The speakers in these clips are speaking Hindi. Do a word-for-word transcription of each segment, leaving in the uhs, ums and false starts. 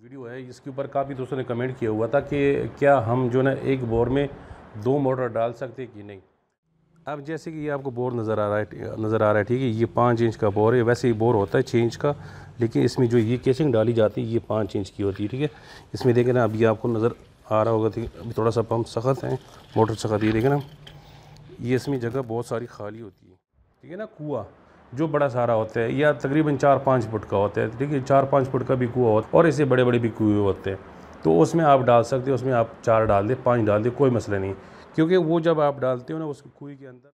वीडियो है इसके ऊपर काफ़ी दोस्तों ने कमेंट किया हुआ था कि क्या हम जो ना एक बोर में दो मोटर डाल सकते हैं कि नहीं। अब जैसे कि ये आपको बोर नज़र आ रहा है नज़र आ रहा है ठीक है, ये पाँच इंच का बोर है। वैसे ही बोर होता है छः इंच का, लेकिन इसमें जो ये केसिंग डाली जाती है ये पाँच इंच की होती है ठीक है। इसमें देखें ना, अभी आपको नज़र आ रहा होगा ठीक है, अभी थोड़ा सा पंप सख्त है, मोटर सख्त है, देखें ना ये इसमें जगह बहुत सारी खाली होती है ठीक है ना। कुआँ जो बड़ा सारा होता है या तकरीबन चार पाँच फुट का होता है ठीक है, चार पाँच फुट का भी कुआँ होता है और इससे बड़े बड़े भी कुएँ होते हैं, तो उसमें आप डाल सकते हो। उसमें आप चार डाल दे, पाँच डाल दे, कोई मसला नहीं, क्योंकि वो जब आप डालते हो ना उस कुएँ के अंदर।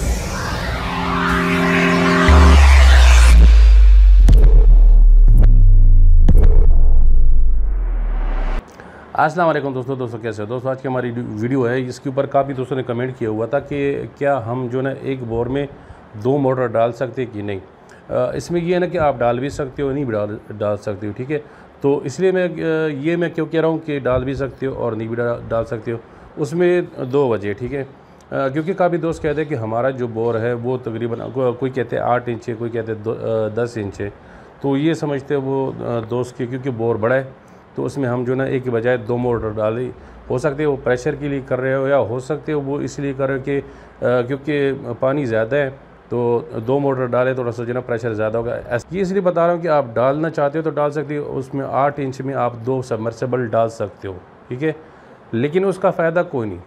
अस्सलाम वालेकुम दोस्तों दोस्तों कैसे हो दोस्तों। आज की हमारी वीडियो है इसके ऊपर काफ़ी दोस्तों ने कमेंट किया हुआ था कि क्या हम जो ना एक बोर में दो मोटर डाल सकते हैं कि नहीं। आ, इसमें ये है ना कि आप डाल भी सकते हो, नहीं भी डाल डाल सकते हो ठीक है। तो इसलिए मैं ये मैं क्यों कह रहा हूँ कि डाल भी सकते हो और नहीं भी डाल, डाल सकते हो। उसमें दो वजह ठीक है, क्योंकि काफ़ी दोस्त कहते हैं कि हमारा जो बोर है वो तकरीबन को, कोई कहते हैं आठ इंच है, कोई कहते हैं दस इंच है। तो ये समझते हैं वो दोस्त के क्योंकि बोर बड़ा है तो उसमें हम जो ना एक के बजाय दो मोटर डालें। हो सकते है वो प्रेशर के लिए कर रहे हो, या हो सकते हो वो इसलिए कर रहे हो कि क्योंकि पानी ज़्यादा है तो दो मोटर डालें, थोड़ा सा जो ना प्रेशर ज़्यादा होगा। ये इसलिए बता रहा हूँ कि आप डालना चाहते हो तो डाल सकते हो। उसमें आठ इंच में आप दो सबमर्सिबल डाल सकते हो ठीक है, लेकिन उसका फ़ायदा कोई नहीं,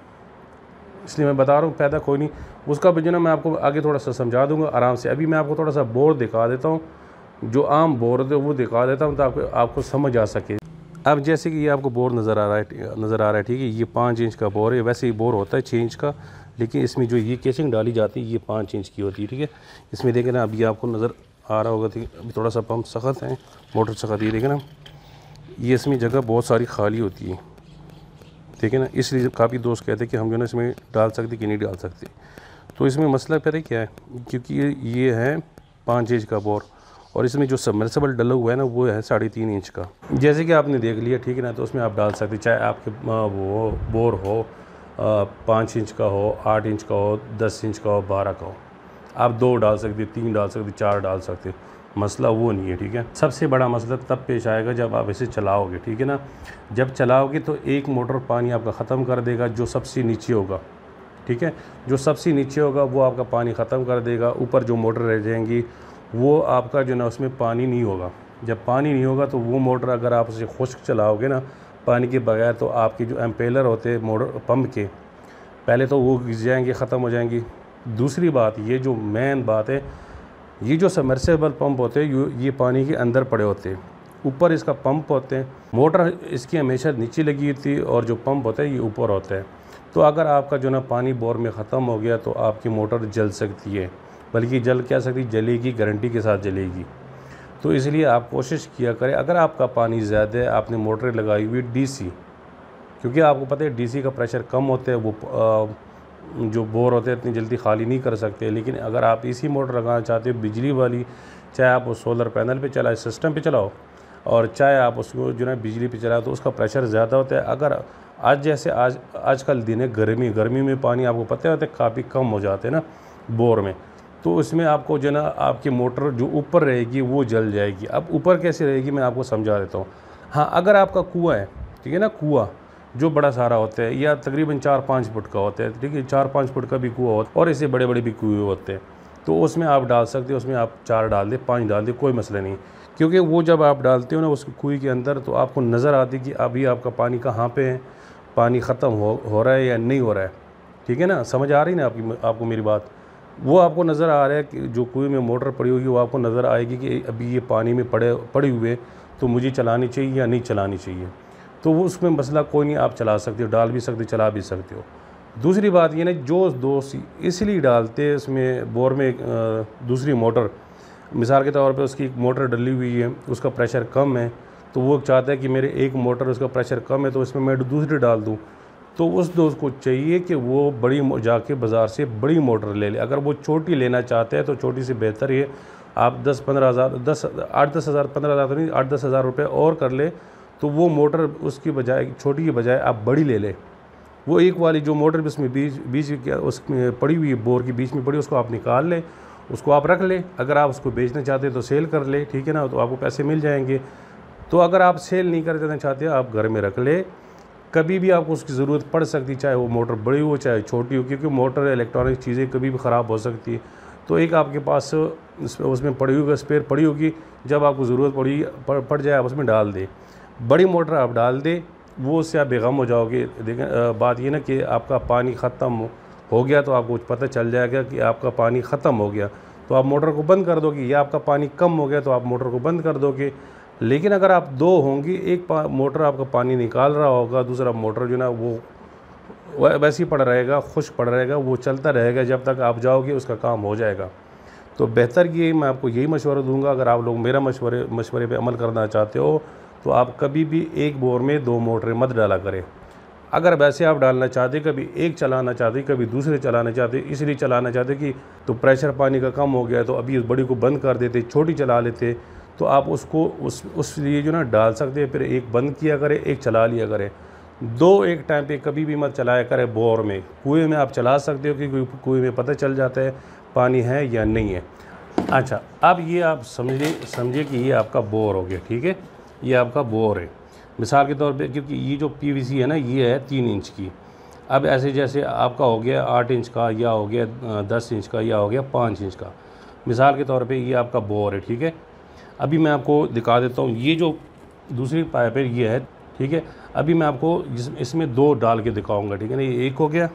इसलिए मैं बता रहा हूँ फ़ायदा कोई नहीं। उसका भी जो ना मैं आपको आगे थोड़ा सा समझा दूँगा आराम से। अभी मैं आपको थोड़ा सा बोर दिखा देता हूँ, जो आम बोर होते वो दिखा देता हूँ ताकि आपको समझ आ सके। अब जैसे कि ये आपको बोर नज़र आ रहा है नज़र आ रहा है ठीक है, ये पाँच इंच का बोर है। वैसे ही बोर होता है छः इंच का, लेकिन इसमें जो ये केसिंग डाली जाती है ये पाँच इंच की होती है ठीक है। इसमें देखें ना, अभी आपको नज़र आ रहा होगा ठीक है, अभी थोड़ा सा पंप सख्त है, मोटर सख्त है, देखें ना ये इसमें जगह बहुत सारी खाली होती है ठीक है ना। इसलिए काफ़ी दोस्त कहते हैं कि हम जो ना इसमें डाल सकते कि नहीं डाल सकते। तो इसमें मसला पता क्या है, क्योंकि ये ये है पाँच इंच का बोर और इसमें जो सबमर्सिबल डला हुआ है ना वो है साढ़े तीन इंच का। जैसे कि आपने देख लिया ठीक है ना, तो उसमें आप डाल सकते, चाहे आपके वो बोर हो पाँच इंच का हो, आठ इंच का हो, दस इंच का हो, बारह का हो, आप दो डाल सकते, तीन डाल सकते, चार डाल सकते, मसला वो नहीं है ठीक है। सबसे बड़ा मसला तब पेश आएगा जब आप इसे चलाओगे ठीक है ना। जब चलाओगे तो एक मोटर पानी आपका ख़त्म कर देगा जो सबसे नीचे होगा ठीक है, जो सबसे नीचे होगा वो आपका पानी ख़त्म कर देगा। ऊपर जो मोटर रह जाएंगी वो आपका जो ना उसमें पानी नहीं होगा। जब पानी नहीं होगा तो वो मोटर अगर आप उसे खुश्क चलाओगे ना पानी के बगैर, तो आपके जो एम्पेलर होते हैं मोटर पंप के, पहले तो वो घिस जाएंगे, ख़त्म हो जाएंगी। दूसरी बात, ये जो मेन बात है, ये जो सबमर्सिबल पंप होते हैं ये पानी के अंदर पड़े होते हैं, ऊपर इसका पंप होते हैं। मोटर इसकी हमेशा नीचे लगी होती है और जो पंप होता है ये ऊपर होता है। तो अगर आपका जो ना पानी बोर में ख़त्म हो गया तो आपकी मोटर जल सकती है, बल्कि जल क्या सकती, जलेगी, गारंटी के साथ जलेगी। तो इसलिए आप कोशिश किया करें, अगर आपका पानी ज़्यादा है, आपने मोटर लगाई हुई डीसी, क्योंकि आपको पता है डीसी का प्रेशर कम होता है, वो आ, जो बोर होते हैं इतनी जल्दी खाली नहीं कर सकते। लेकिन अगर आप इसी मोटर लगाना चाहते हो बिजली वाली, चाहे आप उस सोलर पैनल पे चलाओ, सिस्टम पे चलाओ, और चाहे आप उसको जो है बिजली पे चलाओ, तो उसका प्रेशर ज़्यादा होता है। अगर आज जैसे आज आजकल दिन है गर्मी गर्मी में पानी आपको पता होता है काफ़ी कम हो जाते हैं ना बोर में, तो उसमें आपको जो ना आपकी मोटर जो ऊपर रहेगी वो जल जाएगी। अब ऊपर कैसे रहेगी मैं आपको समझा देता हूँ। हाँ, अगर आपका कुआँ है ठीक है ना, कुआँ जो बड़ा सारा होता है या तकरीबन चार पाँच फुट का होता है ठीक है, चार पाँच फुट का भी कुआँ होता है और इससे बड़े बड़े भी कुएँ होते हैं, तो उसमें आप डाल सकते हो। उसमें आप चार डाल दे, पाँच डाल दे, कोई मसला नहीं, क्योंकि वो जब आप डालते हो ना उस कुएँ के अंदर तो आपको नज़र आती कि अभी आपका पानी कहाँ पर है, पानी ख़त्म हो हो रहा है या नहीं हो रहा है ठीक है ना। समझ आ रही ना आपकी आपको मेरी बात, वो आपको नज़र आ रहा है कि जो कुएं में मोटर पड़ी होगी वो आपको नज़र आएगी कि अभी ये पानी में पड़े पड़े हुए तो मुझे चलानी चाहिए या नहीं चलानी चाहिए। तो वो उसमें मसला कोई नहीं, आप चला सकते हो, डाल भी सकते हो, चला भी सकते हो। दूसरी बात ये ना, जो दोस्त इसलिए डालते इसमें बोर में दूसरी मोटर, मिसाल के तौर पर उसकी एक मोटर डली हुई है, उसका प्रेशर कम है, तो वो चाहता है कि मेरे एक मोटर उसका प्रेशर कम है तो इसमें मैं दूसरी डाल दूँ। तो उस दोस्त को चाहिए कि वो बड़ी जाके बाज़ार से बड़ी मोटर ले ले। अगर वो छोटी लेना चाहते हैं तो छोटी से बेहतर है आप दस पंद्रह हज़ार दस आठ दस हज़ार पंद्रह हज़ार तो नहीं, आठ दस हज़ार रुपये और कर ले, तो वो मोटर उसकी बजाय छोटी की बजाय आप बड़ी ले ले। वो एक वाली जो मोटर उसमें बीच बीच उसमें पड़ी हुई है, बोर के बीच में पड़ी, उसको आप निकाल ले, उसको आप रख ले। अगर आप उसको बेचना चाहते हैं तो सेल कर ले ठीक है ना, तो आपको पैसे मिल जाएंगे। तो अगर आप सेल नहीं कर देना चाहते आप घर में रख ले, कभी भी आपको उसकी ज़रूरत पड़ सकती, चाहे वो मोटर बड़ी हो चाहे छोटी हो, क्योंकि मोटर इलेक्ट्रॉनिक चीज़ें कभी भी ख़राब हो सकती है। तो एक आपके पास उसमें पड़ी होगी, स्पेयर पड़ी होगी, जब आपको ज़रूरत पड़ी पड़ जाए आप उसमें डाल दें। बड़ी मोटर आप डाल दें, वो उससे आप बेगम हो जाओगे। देखें बात ये ना कि आपका पानी ख़त्म हो गया तो आपको पता चल जाएगा कि आपका पानी ख़त्म हो गया, तो आप मोटर को बंद कर दोगे, या आपका पानी कम हो गया तो आप मोटर को बंद कर दोगे। लेकिन अगर आप दो होंगी, एक मोटर आपका पानी निकाल रहा होगा, दूसरा मोटर जो ना वो वैसे ही पड़ा रहेगा, खुश्क पड़ा रहेगा, वो चलता रहेगा, जब तक आप जाओगे उसका काम हो जाएगा। तो बेहतर ये मैं आपको यही मशवरा दूंगा, अगर आप लोग मेरा मशवरे मशवरे पे अमल करना चाहते हो तो आप कभी भी एक बोर में दो मोटरें मत डाला करें। अगर वैसे आप डालना चाहते, कभी एक चलाना चाहते, कभी दूसरे चलाना चाहते, इसलिए चलाना चाहते कि तो प्रेशर पानी का कम हो गया तो अभी उस बड़ी को बंद कर देते, छोटी चला लेते, तो आप उसको उस उस लिए जो ना डाल सकते हैं। फिर एक बंद किया करें, एक चला लिया करें। दो एक टाइम पे कभी भी मत चलाया करें बोर में। कुएँ में आप चला सकते हो क्योंकि कुएँ में पता चल जाता है पानी है या नहीं है। अच्छा, अब ये आप समझिए समझिए कि ये आपका बोर हो गया, ठीक है, ये आपका बोर है मिसाल के तौर पे, क्योंकि ये जो पीवीसी है ना ये है तीन इंच की। अब ऐसे जैसे आपका हो गया आठ इंच का, या हो गया दस इंच का, या हो गया पाँच इंच का, मिसाल के तौर पे ये आपका बोर है, ठीक है। अभी मैं आपको दिखा देता हूँ, ये जो दूसरी पाइप है ये है, ठीक है। अभी मैं आपको इस, इसमें दो डाल के दिखाऊंगा, ठीक है ना। ये एक हो गया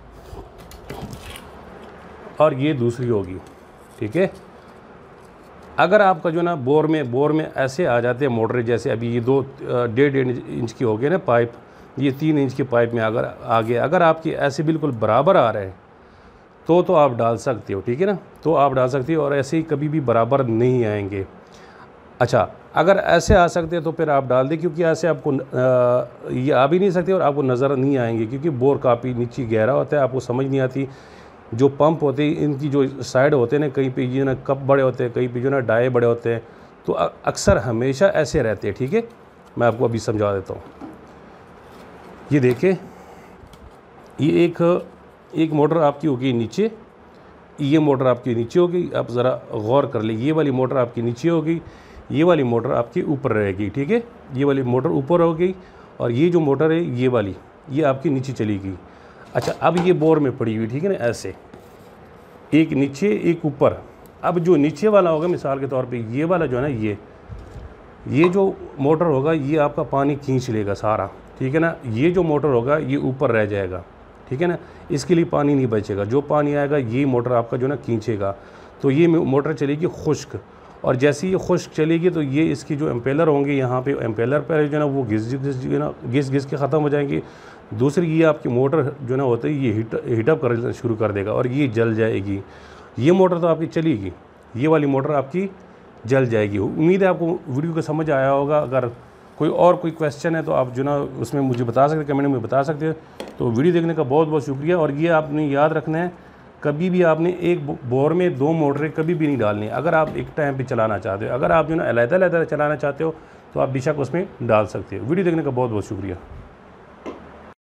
और ये दूसरी होगी, ठीक है। अगर आपका जो ना बोर में बोर में ऐसे आ जाते हैं मोटर, जैसे अभी ये दो डेढ़ डेढ़ इंच की हो गई ना पाइप, ये तीन इंच की पाइप में अगर आ गया, अगर आपकी ऐसे बिल्कुल बराबर आ रहे हैं तो तो आप डाल सकते हो, ठीक है ना, तो आप डाल सकते हो। और ऐसे ही कभी भी बराबर नहीं आएंगे। अच्छा, अगर ऐसे आ सकते हैं तो फिर आप डाल दें, क्योंकि ऐसे आपको आ, ये आ भी नहीं सकते और आपको नज़र नहीं आएंगे, क्योंकि बोर काफ़ी नीचे गहरा होता है, आपको समझ नहीं आती। जो पंप होते हैं इनकी जो साइड होते हैं ना, कहीं पे जो ना कप बड़े होते हैं, कहीं पे जो ना डाए बड़े होते हैं, तो अक्सर हमेशा ऐसे रहते हैं, ठीक है। मैं आपको अभी समझा देता हूँ। ये देखिए, ये एक एक मोटर आपकी होगी नीचे, ये मोटर आपकी नीचे होगी। आप ज़रा गौर कर ले, ये वाली मोटर आपकी नीचे होगी, ये वाली मोटर आपकी ऊपर रहेगी, ठीक है। ये वाली मोटर ऊपर होगी और ये जो मोटर है ये वाली ये आपकी नीचे चलेगी। अच्छा, अब ये बोर में पड़ी हुई, ठीक है ना, ऐसे एक नीचे एक ऊपर। अब जो नीचे वाला होगा मिसाल के तौर पे ये वाला जो है ना, ये ये जो मोटर होगा ये आपका पानी खींच लेगा सारा, ठीक है ना। ये जो मोटर होगा ये ऊपर रह जाएगा, ठीक है ना, इसके लिए पानी नहीं बचेगा। जो पानी आएगा ये मोटर आपका जो ना खींचेगा, तो ये मोटर चलेगी खुश्क। और जैसे ही ये खुश्क चलेगी तो ये इसकी जो एम्पेलर होंगे यहाँ पे, एम्पेलर पर जो है ना वो घिस घिस जो है ना घिस घिस के ख़त्म हो जाएंगे। दूसरी ये आपकी मोटर जो ना होता है ये हीट हीटअप कर शुरू कर देगा और ये जल जाएगी। ये मोटर तो आपकी चलेगी, ये वाली मोटर आपकी जल जाएगी। उम्मीद है आपको वीडियो को समझ आया होगा। अगर कोई और कोई क्वेश्चन है तो आप जो ना उसमें मुझे बता सकते, कमेंट में बता सकते हैं। तो वीडियो देखने का बहुत बहुत शुक्रिया। और ये आपने याद रखना है, कभी भी आपने एक बोर में दो मोटरें कभी भी नहीं डालनी। अगर आप एक टाइम पे चलाना चाहते हो, अगर आप जो ना अलग अलग चलाना चाहते हो तो आप बेशक उसमें डाल सकते हो। वीडियो देखने का बहुत बहुत शुक्रिया।